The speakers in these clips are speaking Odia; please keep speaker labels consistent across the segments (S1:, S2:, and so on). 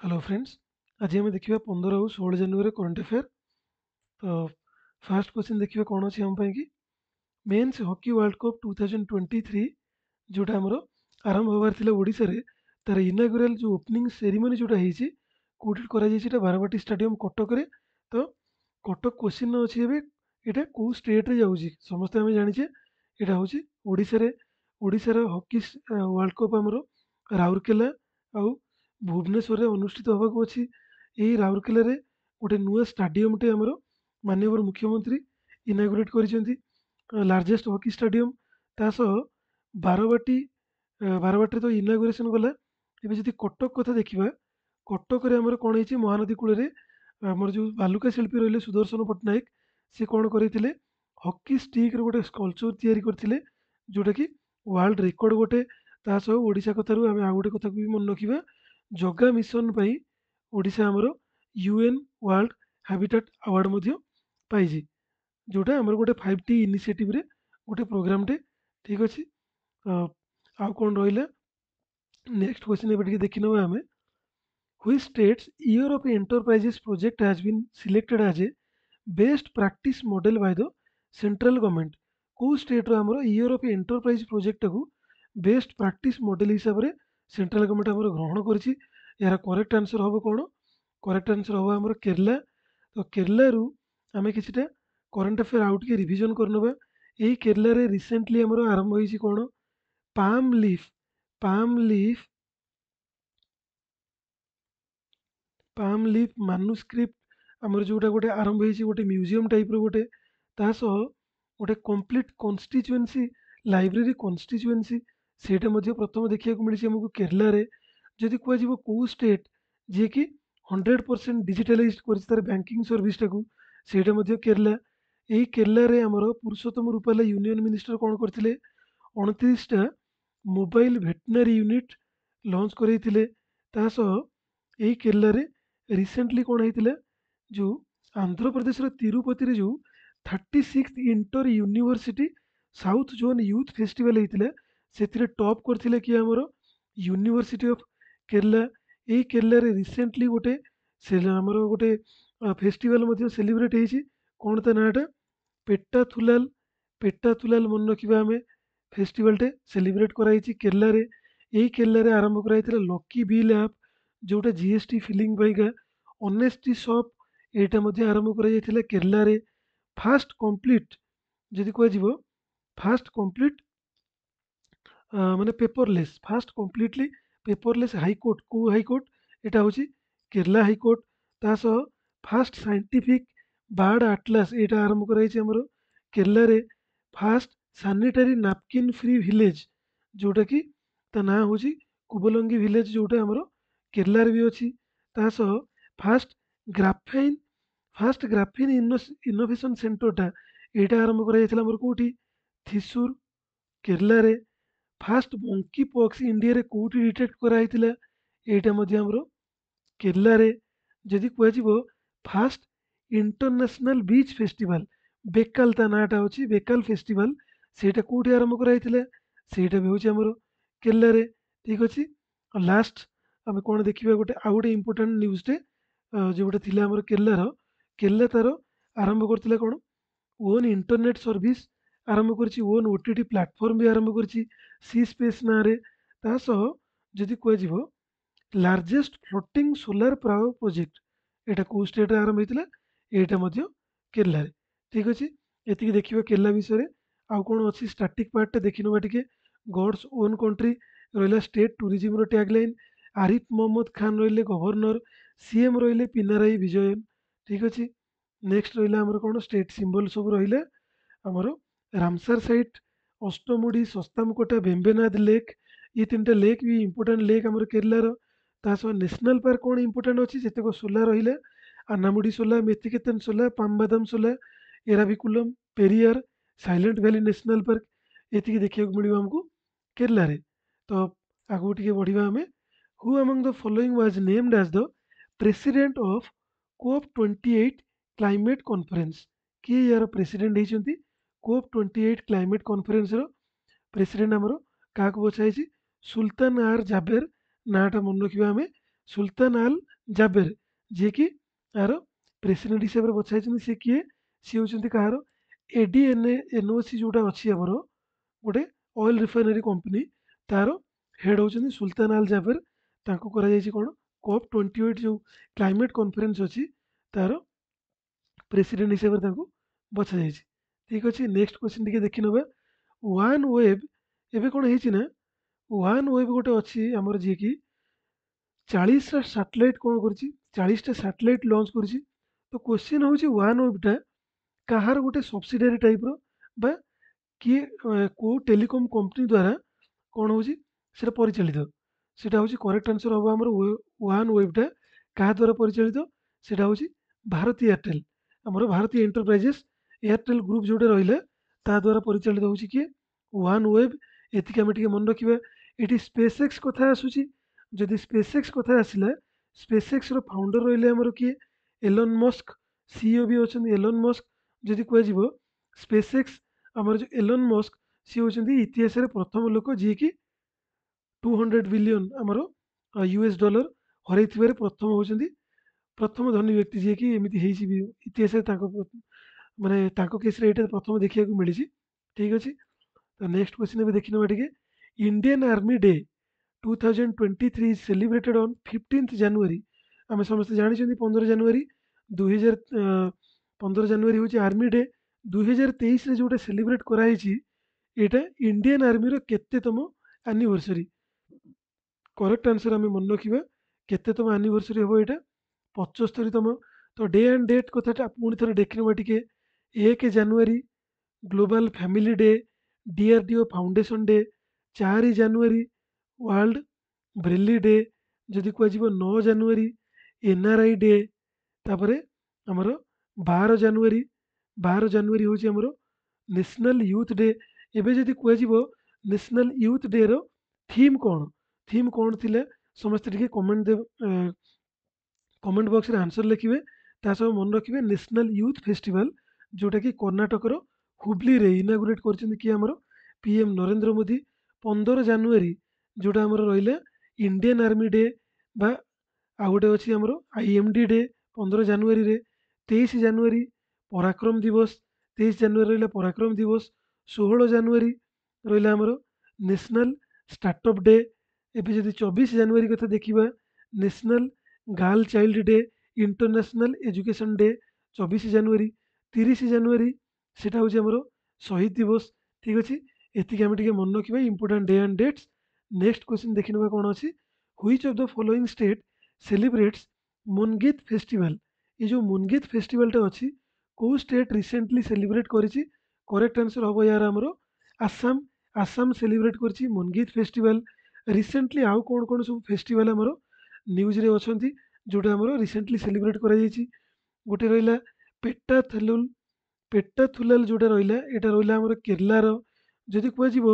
S1: Hello friends. आज आम देखा 15 और 16 जनवरी करंट अफेयर। तो फास्ट क्वेश्चन देखिए कौन अच्छी आम कि मेन्स हॉकी वर्ल्ड कप 2023 जोटा आमर आरंभ होबार थिला ओडिशा रे तार इनागुराल जो ओपनिंग सेरेमनी जोटा होती कौटी कर बारवाटी स्टाडियम कटक रे। तो कटक क्वेश्चन अच्छी एवं यहाँ कौ स्टेट रे जाऊँगी समस्ते आम जाचे यहाँ हूँ ओडिशार हॉकी वर्ल्ड कप आमर राउरकेला आउ भुवनेश्वर रे अनुष्ठित होगा अच्छी। यही राउरकेला रे गोटे नुआ स्टाडियम टे आमर माननीय मुख्यमंत्री इनागुरेट कर लार्जेस्ट हॉकी स्टाडियम तासह बारवाटी बारवाटी तो इनागुरेसन गला। एवं जब कटक कथा देखा कटक आमर कौन है महानदी कूल आमर जो बालुका शिल्पी रही सुदर्शन पट्टनायक सी कौन करते हॉकी स्टिक गोटे स्कल्पचर तैयारी करते जोटा कि वर्ल्ड रेकर्ड गोटे तासह ओडिशा कथार आम आउ गोटे कथा भी मन रखा जगा मिशन ओडिशा आमर यूएन वर्ल्ड हैबिटेट अवार्ड पाई जोटा आमर गोटे 5T इनिशिएटिव रे गोटे प्रोग्राम टे। ठीक अच्छे। आउ कौन रहा नेक्स्ट क्वेश्चन एवं देखी ना आम which state's Europe enterprises project has been selected as a best practice model by the central government. कौ स्टेट आमर यूरोप एंटरप्राइज प्रोजेक्ट को बेस्ट प्रैक्टिस मॉडल हिसाब से सेंट्रल गवर्नमेंट आमर ग्रहण कर यार करेक्ट आंसर हम कौन करेक्ट आंसर हम आमर केरला। तो केरला रु आम किसी करंट अफेयर आउट के रिविजन करनवा। यही केरला रे रिसेंटली आमर आरंभ होई कौन palm leaf palm leaf manuscript आमर जोटा गोटे आरंभ होई गोटे म्यूजियम टाइप रो गोटे तासह गोटे कंप्लीट कन्स्टिट्युएंसी लाइब्रेरी कन्स्टिट्युएंसी सेटा प्रथम देखा मिली आमको केरला रे। जदि कह कौ स्टेट जी कि 100% डिजिटालाइज कर बैंकिंग सर्विस टाक से केरला। यही केरला रे आमर पुरुषोत्तम रूपाला यूनियन मिनिस्टर कौन करते 29टा मोबाइल भेटनारी यूनिट लॉन्च करते यही केरला रे रिसेंटली कौन होता जो आंध्र प्रदेश तिरुपति जो 36 inter university south zone youth festival होता से टॉप करते कि आमर यूनिवर्सिटी ऑफ केरला। यही केरला रे रिसेंटली गोटे आमर गोटे फेस्टिवल सेलिब्रेट होती कौन ता नाटा पेट्टाथुलाल मन रखा आम फेस्टिवल टे सेलिब्रेट कराई केरला रे। यही केरला रे आरंभ कराई लकी बिल ऐप जोटा जीएसटी फिलिंग पाइका ऑनेस्टी शॉप यहाँ आरंभ कर केरला रे। फास्ट कंप्लीट जदि कह फास्ट कंप्लीट माने paperless first completely paperless high court को हाईकोर्ट यहाँ हूँ केरला हाईकोर्ट तासह फास्ट साइंटिफिक बार्ड आटलास यहाँ आरंभ कर केरला रे। First sanitary napkin free village जोटा कि ता ना हूँ कुबलंगी विलेज जोटा आमर केरला रे भी अच्छी तासह फास्ट ग्राफीन इनोवेशन सेंटरटा यहाँ आरंभ कर कौटी थीसुर केरला रे। फास्ट मंकी पॉक्स इंडिया रे कोठी डिटेक्ट कराइतिला यहाँ आमर केरला रे। जदि कह first international beach festival Bekal ता नाटा अच्छी बेकाल फेस्टिवल सेटा कौटी आरंभ कराइतिला सेटा भी हूँ आमर केरला रे। ठीक अच्छे। लास्ट आम कौन देखा गोटे आउ गोटे इम्पोर्टाट न्यूज़टे जो गोटे थी आमर केरला तार आरंभ करथिला कौन ओन इंटरनेट सर्विस आरंभ कर ओन ओटीटी प्लाटफर्म भी आरंभ कर सी स्पेस ना रे तासह जदि कह largest floating solar power project यहाँ कौ स्टेट आरंभ होता यहाँ केरला रे। ठीक अच्छे। ये देखिए केरला विषय आउ कौन अच्छी स्टाटिक पार्ट देखी ना टे गॉड्स ओन कंट्री रहा state tourism tagline Arif Mohammad Khan रही गवर्नर सीएम रही पिनाराई विजयन। ठीक अच्छे। नेक्स्ट रहा आमर कौन स्टेट सिंबल सब रहा आमर Ramsar site Ashtamudi Sasthamkotta Vembanad lake ये 3टा लेक भी इम्पोर्टाट लेक आमर केरलार। तासह नेशनल पार्क कौन इम्पोर्टाट अच्छी जितक सोला रहा आनामुडी सोला मेथिकेतन Shola Pambadum Shola Eravikulam Periyar silent valley national park ये देखा मिले आमको केरला रे। तो आगू टे बढ़िया आम who among the following was named as the president of COP28 climate conference. किए यार प्रेसिडेंट होती COP28 क्लाइमेट कॉन्फ्रेंस प्रेसिडेंट आमर क्या बछाई सुल्तान आर जाबेर नाटा मन रखा आम सुल्तान आल ଜାବେର, ଯିଏକି ଏହାର ପ୍ରେସିଡେଣ୍ଟ ହିସାବରେ ବଛା ହେଇଛନ୍ତି। ସେ କିଏ? ସିଏ ହେଉଛନ୍ତି କାହାର? ADNOC ଯେଉଁଟା ଅଛି ଆମର ଗୋଟେ ଅଏଲ ରିଫାଇନାରୀ କମ୍ପାନୀ, ତାର ହେଡ୍ ହେଉଛନ୍ତି ସୁଲତାନ ଆଲ ଜାବେର। ତାଙ୍କୁ କରାଯାଇଛି କ'ଣ? COP28 ଯେଉଁ କ୍ଲାଇମେଟ୍ କନଫରେନ୍ସ ଅଛି ତାର ପ୍ରେସିଡେଣ୍ଟ ହିସାବରେ ତାଙ୍କୁ ବଛାଯାଇଛି। ଠିକ୍ ଅଛି, ନେକ୍ସଟ କ୍ୱେଶ୍ଚିନ୍ ଟିକେ ଦେଖିନେବା। ୱାନ୍ ୱେବ୍ ଏବେ କ'ଣ ହେଇଛି ନା, ୱାନ୍ ୱେବ୍ ଗୋଟେ ଅଛି ଆମର, ଯିଏକି 40ଟା ସାଟେଲାଇଟ୍ କ'ଣ କରିଛି? 40ଟା ସାଟେଲାଇଟ୍ ଲଞ୍ଚ କରିଛି। ତ କ୍ୱେଶ୍ଚିନ୍ ହେଉଛି ୱାନ୍ ୱେବ୍ଟା କାହାର ଗୋଟେ ସବସିଡିଆରୀ ଟାଇପ୍ର, ବା କିଏ କେଉଁ ଟେଲିକମ୍ କମ୍ପାନୀ ଦ୍ୱାରା କ'ଣ ହେଉଛି ସେଇଟା ପରିଚାଳିତ? ସେଇଟା ହେଉଛି କରେକ୍ଟ ଆନ୍ସର୍ ହେବ ଆମର ୱାନ୍ ୱେବ୍ଟା କାହା ଦ୍ୱାରା ପରିଚାଳିତ? ସେଇଟା ହେଉଛି ଭାରତୀ ଏୟାରଟେଲ୍, ଆମର ଭାରତୀ ଏଣ୍ଟରପ୍ରାଇଜେସ୍ ଏୟାରଟେଲ୍ ଗ୍ରୁପ୍ ଯେଉଁଟା ରହିଲା ତା ଦ୍ୱାରା ପରିଚାଳିତ ହେଉଛି କିଏ? OneWeb. ଏତିକି ଆମେ ଟିକେ ମନେ ରଖିବା। ଏଠି ସ୍ପେସ୍ ଏକ୍ସ କଥା ଆସୁଛି। ଯଦି ସ୍ପେସ୍ ଏକ୍ସ କଥା ଆସିଲା, ସ୍ପେସ୍ ଏକ୍ସର ଫାଉଣ୍ଡର ରହିଲେ ଆମର କିଏ? ଏଲନ୍ ମସ୍କ, ସିଇଓ ବି ଅଛନ୍ତି ଏଲନ୍ ମସ୍କ। ଯଦି କୁହାଯିବ ସ୍ପେସ୍ ଏକ୍ସ, ଆମର ଯେଉଁ ଏଲନ୍ ମସ୍କ, ସିଏ ହେଉଛନ୍ତି ଇତିହାସରେ ପ୍ରଥମ ଲୋକ ଯିଏକି 200 ବିଲିୟନ୍ ଆମର US ଡଲାର ହରାଇଥିବାରେ ପ୍ରଥମ ଧନୀ ବ୍ୟକ୍ତି ଯିଏକି ଏମିତି ହେଇଛି ବି ଇତିହାସରେ। ମାନେ ତାଙ୍କ କେସ୍ରେ ଏଇଟା ପ୍ରଥମ ଦେଖିବାକୁ ମିଳିଛି। ଠିକ୍ ଅଛି, ତ ନେକ୍ସଟ କ୍ୱେଶ୍ଚିନ୍ ଏବେ ଦେଖିନେବା ଟିକେ। Indian army day 2023 is celebrated on 15th January. ଆମେ ସମସ୍ତେ ଜାଣିଛନ୍ତି 15 ଜାନୁଆରୀ 15 ଜାନୁଆରୀ ହେଉଛି ଆର୍ମି ଡେ। 2023ରେ ଯେଉଁଟା ସେଲିବ୍ରେଟ୍ କରାହେଇଛି, ଏଇଟା ଇଣ୍ଡିଆନ୍ ଆର୍ମିର କେତେତମ ଆନିଭର୍ସରୀ? କରେକ୍ଟ ଆନ୍ସର୍ ଆମେ ମନେ ରଖିବା। କେତେତମ ଆନିଭର୍ସରୀ ହେବ ଏଇଟା? 75ତମ। ତ ଡେ ଆଣ୍ଡ ଡେଟ୍ କଥାଟା ପୁଣି ଥରେ ଦେଖିନେବା ଟିକେ। 1 January global family day, DRDO foundation day. 4 January world braille day. ଯଦି କୁହାଯିବ 9 ଜାନୁଆରୀ NRI ଡେ। ତାପରେ ଆମର 12 ଜାନୁଆରୀ ହେଉଛି ଆମର ନ୍ୟାସନାଲ୍ ୟୁଥ୍ ଡେ। ଏବେ ଯଦି କୁହାଯିବ ନ୍ୟାସନାଲ୍ ୟୁଥ୍ ଡେର ଥିମ୍ କ'ଣ? ଥିମ୍ କ'ଣ ଥିଲା? ସମସ୍ତେ ଟିକେ କମେଣ୍ଟ ବକ୍ସରେ ଆନ୍ସର୍ ଲେଖିବେ। ତା ସହ ମନେ ରଖିବେ ନ୍ୟାସନାଲ୍ ୟୁଥ୍ ଫେଷ୍ଟିଭାଲ୍, ଯେଉଁଟାକି କର୍ଣ୍ଣାଟକର ହୁବଲିରେ ଇନାଗୁରେଟ୍ କରିଛନ୍ତି କିଏ? ଆମର PM ନରେନ୍ଦ୍ର ମୋଦି। 15 ଜାନୁଆରୀ ଯେଉଁଟା ଆମର ରହିଲା ଇଣ୍ଡିଆନ୍ ଆର୍ମି ଡେ, ବା ଆଉ ଗୋଟେ ଅଛି ଆମର IMD ଡେ 15 ଜାନୁଆରୀରେ। 23 ଜାନୁଆରୀ ପରାକ୍ରମ ଦିବସ। 23 ଜାନୁଆରୀ ରହିଲା ପରାକ୍ରମ ଦିବସ। 16 ଜାନୁଆରୀ ରହିଲା ଆମର ନ୍ୟାସନାଲ୍ ଷ୍ଟାର୍ଟଅପ୍ ଡେ। ଏବେ ଯଦି 24 ଜାନୁଆରୀ କଥା ଦେଖିବା, national girl child day, international education day 24 January. 30 January ସେଟା ହେଉଛି ଆମର ଶହୀଦ ଦିବସ। ଠିକ୍ ଅଛି, ଏତିକି ଆମେ ଟିକେ ମନେ ରଖିବା important day and dates. Next question ଦେଖିନେବା କ'ଣ ଅଛି। Which of the following state celebrates ମୁନଗିତ୍ ଫେଷ୍ଟିଭାଲ୍? ଏ ଯେଉଁ ମୁନଗିତ୍ ଫେଷ୍ଟିଭାଲଟା ଅଛି, କେଉଁ ଷ୍ଟେଟ୍ ରିସେଣ୍ଟଲି ସେଲିବ୍ରେଟ୍ କରିଛି? କରେକ୍ଟ ଆନ୍ସର୍ ହେବ ୟାର ଆମର ଆସାମ। ଆସାମ ସେଲିବ୍ରେଟ୍ କରିଛି ମୁନଗିତ୍ ଫେଷ୍ଟିଭାଲ। ରିସେଣ୍ଟଲି ଆଉ କ'ଣ କ'ଣ ସବୁ ଫେଷ୍ଟିଭାଲ ଆମର ନ୍ୟୁଜ୍ରେ ଅଛନ୍ତି ଯେଉଁଟା ଆମର ରିସେଣ୍ଟଲି ସେଲିବ୍ରେଟ୍ କରାଯାଇଛି? ଗୋଟେ ରହିଲା ପେଟ୍ଟାଥଲୁଲ, ପେଟ୍ଟାଥୁଲାଲ ଯେଉଁଟା ରହିଲା, ଏଇଟା ରହିଲା ଆମର କେରଲାର। ଯଦି କୁହାଯିବ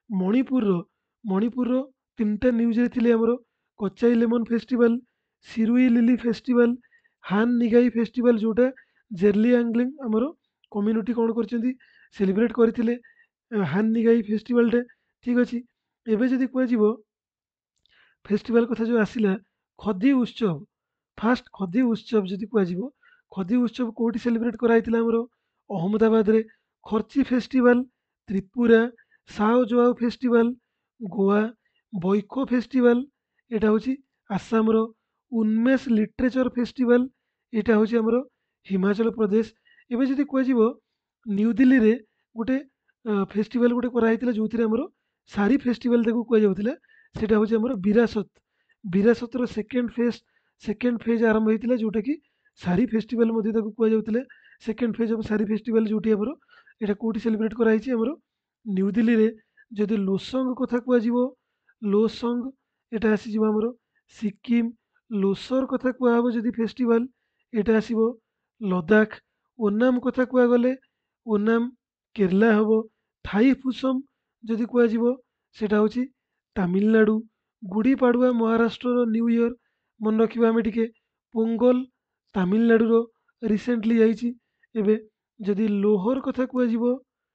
S1: ମଣିପୁରର 3ଟା ନ୍ୟୁଜ୍ରେ ଥିଲେ ଆମର Kachai lemon festival, Shirui lily festival, ହାନ୍ ନିଗାଇ ଫେଷ୍ଟିଭାଲ, ଯେଉଁଟା ଜେର୍ଲି ଆଙ୍ଗଲିଂ ଆମର କମ୍ୟୁନିଟି କ'ଣ କରିଛନ୍ତି? ସେଲିବ୍ରେଟ୍ କରିଥିଲେ ହାନ୍ ନିଗାଇ ଫେଷ୍ଟିଭାଲଟା। ଠିକ୍ ଅଛି, ଏବେ ଯଦି କୁହାଯିବ ଫେଷ୍ଟିଭାଲ କଥା ଯେଉଁ ଆସିଲା, ଖଦି ଉତ୍ସବ। ଫାଷ୍ଟ ଖଦି ଉତ୍ସବ ଯଦି କୁହାଯିବ, ଖଦି ଉତ୍ସବ କେଉଁଠି ସେଲିବ୍ରେଟ୍ କରାଯାଇଥିଲା? ଆମର ଅହମ୍ମଦାବାଦରେ। Kharchi festival Tripura. Sao Joao festival Goa. Baikho festival ଏଇଟା ହେଉଛି ଆସାମର। ଉନ୍ମେଷ ଲିଟରେଚର ଫେଷ୍ଟିଭାଲ ଏଇଟା ହେଉଛି ଆମର ହିମାଚଳ ପ୍ରଦେଶ। ଏବେ ଯଦି କୁହାଯିବ ନ୍ୟୁ ଦିଲ୍ଲୀରେ ଗୋଟେ ଫେଷ୍ଟିଭାଲ ଗୋଟେ କରାହେଇଥିଲା ଯେଉଁଥିରେ ଆମର ଶାଢ଼ୀ ଫେଷ୍ଟିଭାଲ ତାକୁ କୁହାଯାଉଥିଲା, ସେଇଟା ହେଉଛି ଆମର ବିରାସତ। ବିରାସତର ସେକେଣ୍ଡ ଫେଜ୍ ଆରମ୍ଭ ହେଇଥିଲା, ଯେଉଁଟାକି ଶାଢ଼ୀ ଫେଷ୍ଟିଭାଲ ମଧ୍ୟ ତାକୁ କୁହାଯାଉଥିଲା। Second phase of sari festival ଯେଉଁଠି ଆମର ଏଇଟା କେଉଁଠି ସେଲିବ୍ରେଟ୍ କରାହେଇଛି? ଆମର ନ୍ୟୁ ଦିଲ୍ଲୀରେ। ଯଦି ଲୋସଙ୍ଗ କଥା କୁହାଯିବ, ଲୋସଙ୍ଗ ଏଇଟା ଆସିଯିବ ଆମର ସିକିମ୍। ଲୋସର କଥା କୁହାହେବ ଯଦି ଫେଷ୍ଟିଭାଲ, ଏଇଟା ଆସିବ ଲଦାଖ। ଓନାମ କଥା କୁହାଗଲେ ଓନାମ କେରଲା ହେବ। ଥାଇ ପୁସମ ଯଦି କୁହାଯିବ, ସେଇଟା ହେଉଛି ତାମିଲନାଡ଼ୁ। ଗୁଡ଼ି ପାଡ଼ୁଆ ମହାରାଷ୍ଟ୍ରର ନ୍ୟୁ ଇୟର୍, ମନେ ରଖିବା ଆମେ ଟିକେ। ପୋଙ୍ଗଲ ତାମିଲନାଡ଼ୁର ରିସେଣ୍ଟଲି ଯାଇଛି ଏବେ। ଯଦି ଲୋହର କଥା କୁହାଯିବ,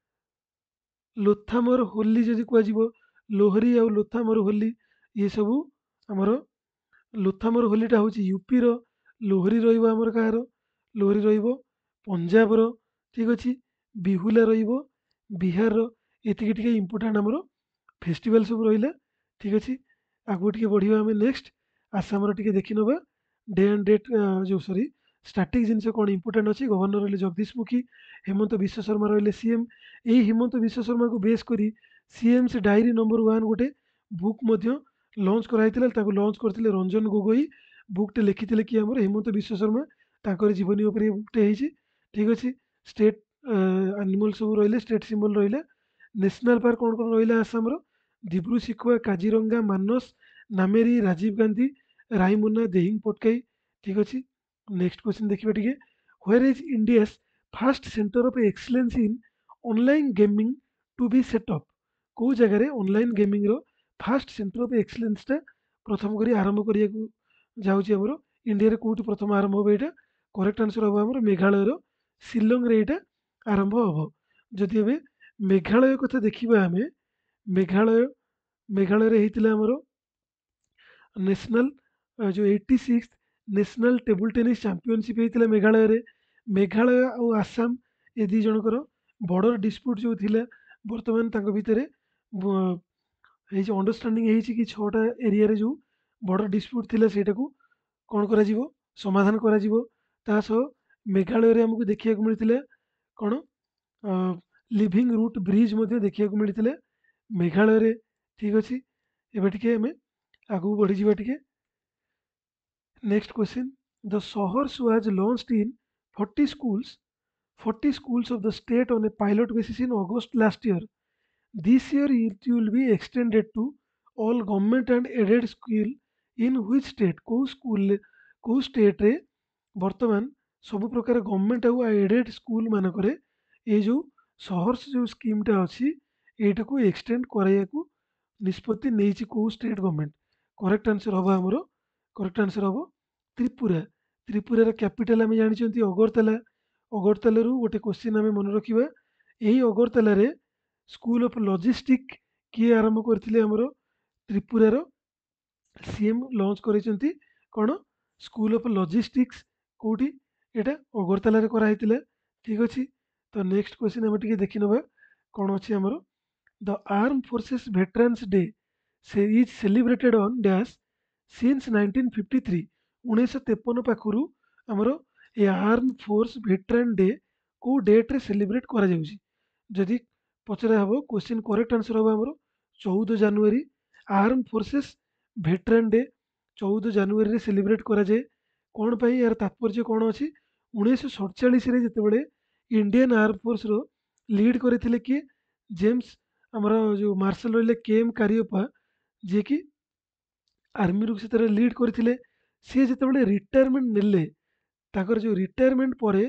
S1: ଲୋଥାମର ହୋଲି ଯଦି କୁହାଯିବ, ଲୋହରୀ ଆଉ ଲୋଥାମର ହୋଲି, ଇଏ ସବୁ ଆମର ଲୁଥାମର ହୋଲିଟା ହେଉଛି ୟୁପିର, ଲୋହରୀ ରହିବ ଆମର କାହାର, ଲୋହରୀ ରହିବ ପଞ୍ଜାବର, ଠିକ୍ ଅଛି, ବିହୁଲା ରହିବ ବିହାରର। ଏତିକି ଟିକେ ଇମ୍ପୋର୍ଟାଣ୍ଟ ଆମର ଫେଷ୍ଟିଭାଲ୍ ସବୁ ରହିଲା, ଠିକ୍ ଅଛି। ଆଗକୁ ଟିକେ ବଢ଼ିବା ଆମେ ନେକ୍ସଟ ଆସାମର ଟିକେ ଦେଖିନେବା ଡେ ଆଣ୍ଡ ଡେଟ୍, ଯେଉଁ ସରି ଷ୍ଟାଟିକ୍ ଜିନିଷ କ'ଣ ଇମ୍ପୋର୍ଟାଣ୍ଟ ଅଛି। ଗଭର୍ଣ୍ଣର ରହିଲେ ଜଗଦୀଶ ମୁଖୀ, ହେମନ୍ତ ବିଶ୍ୱ ଶର୍ମା ରହିଲେ ସିଏମ୍। ଏଇ ହେମନ୍ତ ବିଶ୍ୱ ଶର୍ମାକୁ ବେସ୍ କରି ସିଏମ୍ସ ଡାଏରୀ ନମ୍ବର 1 ଗୋଟେ ବୁକ୍ ମଧ୍ୟ ଲଞ୍ଚ କରାଯାଇଥିଲା। ତାକୁ ଲଞ୍ଚ କରିଥିଲେ ରଞ୍ଜନ ଗୋଗୋଇ। ବୁକ୍ଟେ ଲେଖିଥିଲେ କିଏ ଆମର ହେମନ୍ତ ବିଶ୍ୱ ଶର୍ମା, ତାଙ୍କର ଜୀବନୀ ଉପରେ ଏ ବୁକ୍ଟେ ହେଇଛି, ଠିକ୍ ଅଛି। ଷ୍ଟେଟ୍ ଆନିମଲ୍ ସବୁ ରହିଲେ, ଷ୍ଟେଟ୍ ସିମ୍ବଲ୍ ରହିଲା। ନ୍ୟାସନାଲ୍ ପାର୍କ କ'ଣ କ'ଣ ରହିଲା ଆସାମର, ଦିବ୍ରୁ ଶିଖୁଆ, କାଜିରଙ୍ଗା, ମାନସ, ନାମେରୀ, ରାଜୀବ ଗାନ୍ଧୀ, ରାଇମୁନା, ଦେହିଂ ପଟକାଇ, ଠିକ୍ ଅଛି। ନେକ୍ସଟ କ୍ୱେଶ୍ଚିନ୍ ଦେଖିବା ଟିକେ, where is India's first centre of excellence in online gaming to be set up. କେଉଁ ଜାଗାରେ ଅନଲାଇନ୍ ଗେମିଂର ଫାଷ୍ଟ ସେଣ୍ଟର ଅଫ୍ ଏକ୍ସଲେନ୍ସଟା ପ୍ରଥମ କରି ଆରମ୍ଭ କରିବାକୁ ଯାଉଛି ଆମର, ଇଣ୍ଡିଆରେ କେଉଁଠି ପ୍ରଥମ ଆରମ୍ଭ ହେବ ଏଇଟା? କରେକ୍ଟ ଆନ୍ସର ହେବ ଆମର ମେଘାଳୟର ଶିଲଂରେ ଏଇଟା ଆରମ୍ଭ ହେବ। ଯଦି ଏବେ ମେଘାଳୟ କଥା ଦେଖିବା ଆମେ, ମେଘାଳୟରେ ହେଇଥିଲା ଆମର ନ୍ୟାସନାଲ୍ ଯେଉଁ 86 ନ୍ୟାସନାଲ୍ ଟେବୁଲ୍ ଟେନିସ୍ ଚାମ୍ପିଅନସିପ୍ ହେଇଥିଲା ମେଘାଳୟରେ। ମେଘାଳୟ ଆଉ ଆସାମ ଏ ଦୁଇ ଜଣଙ୍କର ବର୍ଡ଼ର ଡିସ୍ପ୍ୟୁଟ୍ ଯେଉଁ ଥିଲା, ବର୍ତ୍ତମାନ ତାଙ୍କ ଭିତରେ ହେଇଛି ଅଣ୍ଡରଷ୍ଟାଣ୍ଡିଂ ହେଇଛି କି 6ଟା ଏରିଆରେ ଯେଉଁ ବର୍ଡ଼ର ଡିସ୍ପ୍ୟୁଟ୍ ଥିଲା ସେଇଟାକୁ କ'ଣ କରାଯିବ, ସମାଧାନ କରାଯିବ। ତା ସହ ମେଘାଳୟରେ ଆମକୁ ଦେଖିବାକୁ ମିଳିଥିଲା କ'ଣ, ଲିଭିଂ ରୁଟ୍ ବ୍ରିଜ୍ ମଧ୍ୟ ଦେଖିବାକୁ ମିଳିଥିଲା ମେଘାଳୟରେ, ଠିକ୍ ଅଛି। ଏବେ ଟିକେ ଆମେ ଆଗକୁ ବଢ଼ିଯିବା ଟିକେ। ନେକ୍ସଟ କ୍ୱେଶ୍ଚିନ୍, ଦ ସହର୍ସ was launched in 40 schools of the state on a pilot basis in August last year. This year it will be extended to all government and aided school in which state? କେଉଁ ଷ୍ଟେଟ୍ରେ ବର୍ତ୍ତମାନ ସବୁ ପ୍ରକାର ଗଭର୍ଣ୍ଣମେଣ୍ଟ ଆଉ ଏଡେଡ୍ ସ୍କୁଲ ମାନଙ୍କରେ ଏଇ ଯେଉଁ ସହର୍ସ ଯେଉଁ ସ୍କିମ୍ଟା ଅଛି ଏଇଟାକୁ ଏକ୍ସଟେଣ୍ଡ କରାଇବାକୁ ନିଷ୍ପତ୍ତି ନେଇଛି କେଉଁ ଷ୍ଟେଟ୍ ଗଭର୍ଣ୍ଣମେଣ୍ଟ? କରେକ୍ଟ ଆନ୍ସର ହେବ ଆମର, କରେକ୍ଟ ଆନ୍ସର ହେବ ତ୍ରିପୁରା। ତ୍ରିପୁରାର କ୍ୟାପିଟାଲ ଆମେ ଜାଣିଛନ୍ତି ଅଗରତାଲା। ଅଗରତାଲାରୁ ଗୋଟେ କ୍ୱେଶ୍ଚିନ୍ ଆମେ ମନେ ରଖିବା, ଏହି ଅଗରତାଲାରେ ସ୍କୁଲ ଅଫ୍ ଲଜିଷ୍ଟିକ୍ କିଏ ଆରମ୍ଭ କରିଥିଲେ? ଆମର ତ୍ରିପୁରାର ସିଏମ୍ ଲଞ୍ଚ କରିଛନ୍ତି କ'ଣ, ସ୍କୁଲ ଅଫ୍ ଲଜିଷ୍ଟିକ୍ସ କେଉଁଠି? ଏଇଟା ଅଗରତାଲାରେ କରାହେଇଥିଲା, ଠିକ୍ ଅଛି। ତ ନେକ୍ସଟ କ୍ୱେଶ୍ଚିନ୍ ଆମେ ଟିକେ ଦେଖିନେବା କ'ଣ ଅଛି ଆମର, the armed forces veterans day is celebrated on dash since 1953। 1953 ପାଖରୁ ଆମର ଏ ଆର୍ମ ଫୋର୍ସ ଭେଟରାନ୍ ଡେ କେଉଁ ଡେଟ୍ରେ ସେଲିବ୍ରେଟ୍ କରାଯାଉଛି? ଯଦି ପଚରା ହେବ କ୍ୱେଶ୍ଚିନ୍, କରେକ୍ଟ ଆନ୍ସର ହେବ ଆମର 14 January. Armed forces veteran day 14 ଜାନୁଆରୀରେ ସେଲିବ୍ରେଟ୍ କରାଯାଏ। କ'ଣ ପାଇଁ, ଏହାର ତାତ୍ପର୍ଯ୍ୟ କ'ଣ ଅଛି? 1947ରେ ଯେତେବେଳେ ଇଣ୍ଡିଆନ୍ ଆର୍ମ ଫୋର୍ସର ଲିଡ୍ କରିଥିଲେ କିଏ? ଜେମ୍ସ ଆମର ଯେଉଁ ମାର୍ଶାଲ ରହିଲେ KM କାରିୟପ୍ପା, ଯିଏକି ଆର୍ମିରୁ ସେଥିରେ ଲିଡ୍ କରିଥିଲେ। ସିଏ ଯେତେବେଳେ ରିଟାୟାରମେଣ୍ଟ ନେଲେ, ତାଙ୍କର ଯେଉଁ ରିଟାୟାରମେଣ୍ଟ ପରେ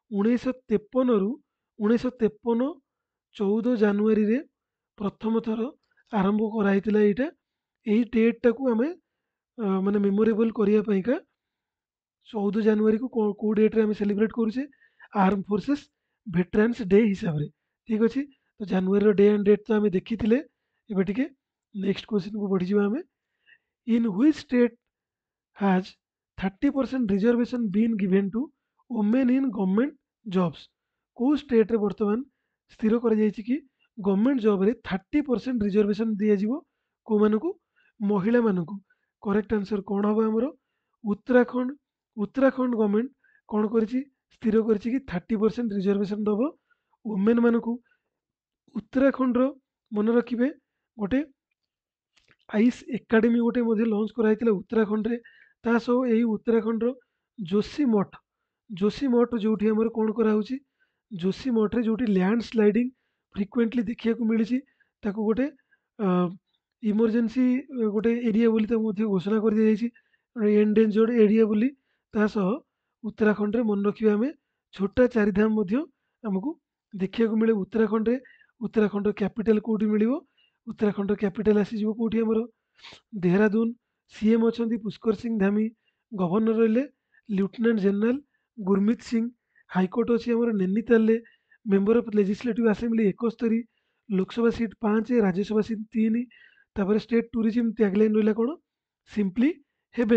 S1: 1953 14 ଜାନୁଆରୀରେ ପ୍ରଥମ ଥର ଆରମ୍ଭ କରାହେଇଥିଲା ଏଇଟା। ଏଇ ଡେଟ୍ଟାକୁ ଆମେ ମାନେ ମେମୋରେବଲ୍ କରିବା ପାଇଁକା 14 ଜାନୁଆରୀକୁ କେଉଁ ଡେଟ୍ରେ ଆମେ ସେଲିବ୍ରେଟ୍ କରୁଛେ? ଆର୍ମ ଫୋର୍ସେସ୍ ଭେଟରାନ୍ସ ଡେ ହିସାବରେ, ଠିକ୍ ଅଛି। ତ ଜାନୁଆରୀର ଡେ ଆଣ୍ଡ ଡେଟ୍ ତ ଆମେ ଦେଖିଥିଲେ। ଏବେ ଟିକେ ନେକ୍ସଟ କ୍ୱେଶ୍ଚିନ୍କୁ ବଢ଼ିଯିବା ଆମେ, in which state has 30% reservation been given to women in government jobs? କେଉଁ ଷ୍ଟେଟ୍ରେ ବର୍ତ୍ତମାନ ସ୍ଥିର କରାଯାଇଛି କି ଗଭର୍ଣ୍ଣମେଣ୍ଟ ଜବ୍ରେ 30% ରିଜର୍ଭେସନ୍ ଦିଆଯିବ କେଉଁମାନଙ୍କୁ? ମହିଳାମାନଙ୍କୁ। କରେକ୍ଟ ଆନ୍ସର କ'ଣ ହେବ ଆମର? ଉତ୍ତରାଖଣ୍ଡ। ଉତ୍ତରାଖଣ୍ଡ ଗଭର୍ଣ୍ଣମେଣ୍ଟ କ'ଣ କରିଛି? ସ୍ଥିର କରିଛି କି 30% ରିଜର୍ଭେସନ୍ ଦେବ ଓମେନ୍ ମାନଙ୍କୁ। ଉତ୍ତରାଖଣ୍ଡର ମନେ ରଖିବେ ଗୋଟେ ଆଇସ୍ ଏକାଡେମୀ ଗୋଟେ ମଧ୍ୟ ଲଞ୍ଚ କରାଯାଇଥିଲା ଉତ୍ତରାଖଣ୍ଡରେ। ତା ସହ ଏହି ଉତ୍ତରାଖଣ୍ଡର ଯୋଶୀ ମଠ ଯେଉଁଠି ଆମର କ'ଣ କରାହେଉଛି? ଯୋଶୀ ମଠରେ ଯେଉଁଠି ଲ୍ୟାଣ୍ଡ ସ୍ଲାଇଡିଂ ଫ୍ରିକୁଏଣ୍ଟଲି ଦେଖିବାକୁ ମିଳିଛି, ତାକୁ ଗୋଟେ ଇମର୍ଜେନ୍ସି ଗୋଟେ ଏରିଆ ବୋଲି ତାକୁ ମଧ୍ୟ ଘୋଷଣା କରିଦିଆଯାଇଛି, ଏନ୍ଡେଞ୍ଜର୍ଡ ଏରିଆ ବୋଲି। ତା ସହ ଉତ୍ତରାଖଣ୍ଡରେ ମନେ ରଖିବା ଆମେ ଛୋଟା ଚାରିଧାମ ମଧ୍ୟ ଆମକୁ ଦେଖିବାକୁ ମିଳେ ଉତ୍ତରାଖଣ୍ଡରେ। ଉତ୍ତରାଖଣ୍ଡର କ୍ୟାପିଟାଲ କେଉଁଠି ମିଳିବ? ଉତ୍ତରାଖଣ୍ଡର କ୍ୟାପିଟାଲ ଆସିଯିବ କେଉଁଠି ଆମର? ଦେହରାଦୁନ। ସିଏମ୍ ଅଛନ୍ତି ପୁଷ୍କର ସିଂ ଧାମୀ। ଗଭର୍ଣ୍ଣର ରହିଲେ lieutenant general Gurmit Singh. High court ଅଛି ଆମର ନୈନିତାଲରେ। Member of legislative assembly 71। Lok Sabha seat 5, Rajya Sabha seat 3। ତାପରେ ଷ୍ଟେଟ୍ ଟୁରିଜିମ୍ ଟ୍ୟାଗଲାଇନ୍ ରହିଲା କ'ଣ? Simply heaven.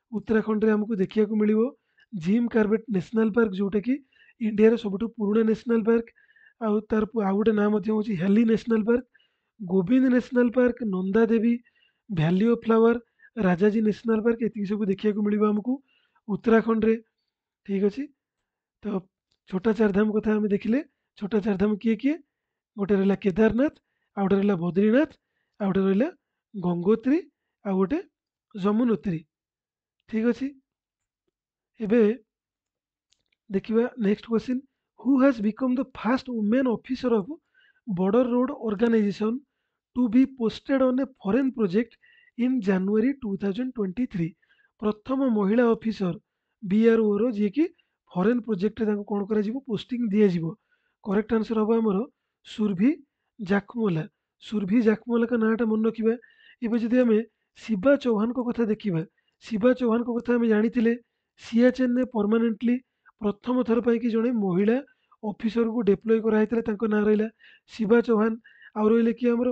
S1: उत्तराखंड आमको देखा मिल जिम कार्बेट नेशनल पार्क जोटा कि इंडिया सबुठ पुराना नेशनल पार्क आउ तार आउ गोटे नाम हूँ हेली national park Govind national park Nanda Devi valley of flower Rajaji national park ये सब देखा मिल आमको उत्तराखंड रे ठीक अच्छे तो छोटा चार धाम कथा आम देखिले छोटा चार धाम किए किए गोटे रहा केदारनाथ आउ गोटे रहा बद्रीनाथ आउ गोटे रहा गंगोत्री आउ गोटे यमुनोत्री ठीक अच्छे एबे देखिए next question who has become the first women officer of border road organisation to be posted on a foreign project in January 2023 प्रथम महिला ऑफिसर बीआरओ रो जी की फॉरेन प्रोजेक्ट कौन कर पोस्टिंग दिज्व करेक्ट आंसर हम आमर सुरभि जाखमोला सुरभि जाखमोला का नाटा मन रखा एवं जदि आम शिवा चौहान को कथा देखा शिवा चौहान को कथा आम जानी सीएचएन ने परमानेंटली प्रथम थर पर जड़े महिला ऑफिसर को डिप्लॉय कराई ना रहा शिवा चौहान आउ रही कि आमर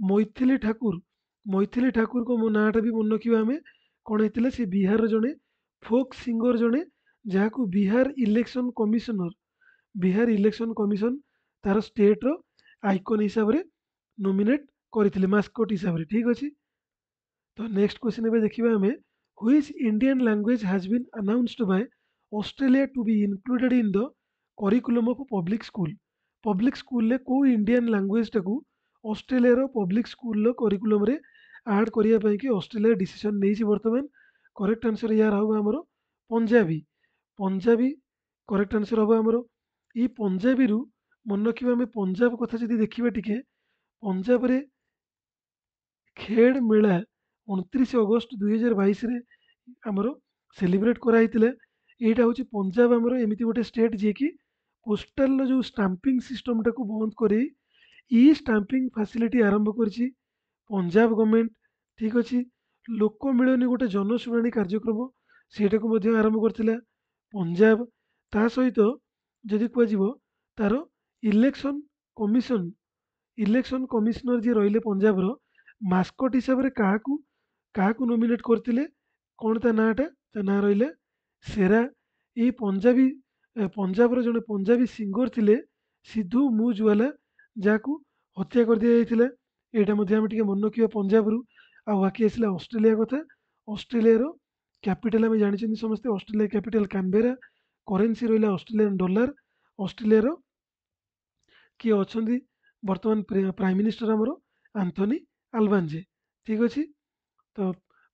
S1: मैथिली ठाकुर को मो नाटा भी मन रखा आम कौन होता सी बिहार जड़े फोक सिंगर जड़े जहाँ बिहार इलेक्शन कमिशन तार स्टेट रो आइकन हिसाब से नॉमिनेट करते मास्कट हिसाब से ठीक अच्छे तो नेक्स्ट क्वेश्चन ए देखा आम which Indian language has been announced by Australia to be included in the curriculum of public school ले को इंडियन लैंग्वेज टाकू ऑस्ट्रेलिया पब्लिक स्कूल करिकुलम रे ऐड करने कि ऑस्ट्रेलिया डिसीजन नहीं बर्तमान करेक्ट आंसर यार हम आमर पंजाबी पंजाबी करेक्ट आंसर हम आमर ये पंजाबी रु मन रखा आम पंजाब कथा जब देखा टी पंजाब रे खेड़ मेला 29 अगस्त 2022 रे आमर सेलिब्रेट कराई यहाँ हूँ पंजाब आमर एमती गोटे स्टेट जी की पोस्टाल जो स्टाम्पिंग सिस्टम टाक बंद कर ई स्टाम्पिंग फैसिलिटी आरंभ कर पंजाब गवर्नमेंट ठीक अच्छे लोक मिलनी गोटे जनशुणी कार्यक्रम सेटा को आरंभ करथिला पंजाब ता सहित जदि कह तार इलेक्शन कमिशनर जी रहिले पंजाब रो मास्कट हिसाब से क्या नॉमिनेट करते कौन ता नाटा ता ना रहा सेरा ये पंजाब रो जड़े पंजाबी सिंगर थिले सिद्धू मूजवाला जहाँ हत्या कर दिया जाइथिला यहाँ आम टे मन रखा पंजाब रु आ बाकी आसला ऑस्ट्रेलिया कथा ऑस्ट्रेलिया कैपिटल आम जानी समस्ते ऑस्ट्रेलिया कैपिटल कैनबेरा करेन्सी रहा ऑस्ट्रेलियन डॉलर ऑस्ट्रेलिया किए अच्छा बर्तमान प्राइम मिनिस्टर आमर आंथनी आल्बांजे ठीक अच्छे तो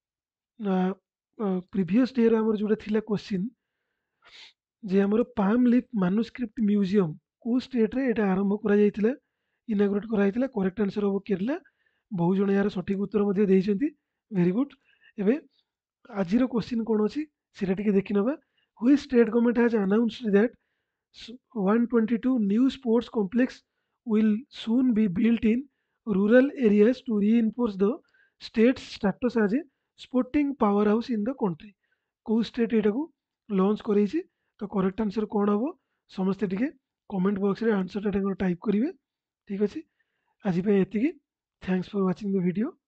S1: प्रीवियस डे आमर जोटा थिला क्वेश्चन जे आमर पाम लिफ मानुस्क्रिप्ट म्यूजियम को स्टेट रे एटा आरंभ करा जायतिला इनाग्रेट कराइला करेक्ट आंसर हम केरला बहु जन यार सठिक उत्तर वेरी गुड एवं आज क्वेश्चन कौन अच्छी से देखी ना which state government has announced that 122 new sports complex will soon be built in rural areas to reinforce the state's status as a sporting powerhouse in the country को स्टेट यहाँ को लॉन्च कर तो करेक्ट आंसर कौन हम समस्ते टे कमेंट बॉक्स रे आंसर टाइप करेंगे ठीक अच्छे आज ये thanks for watching the video.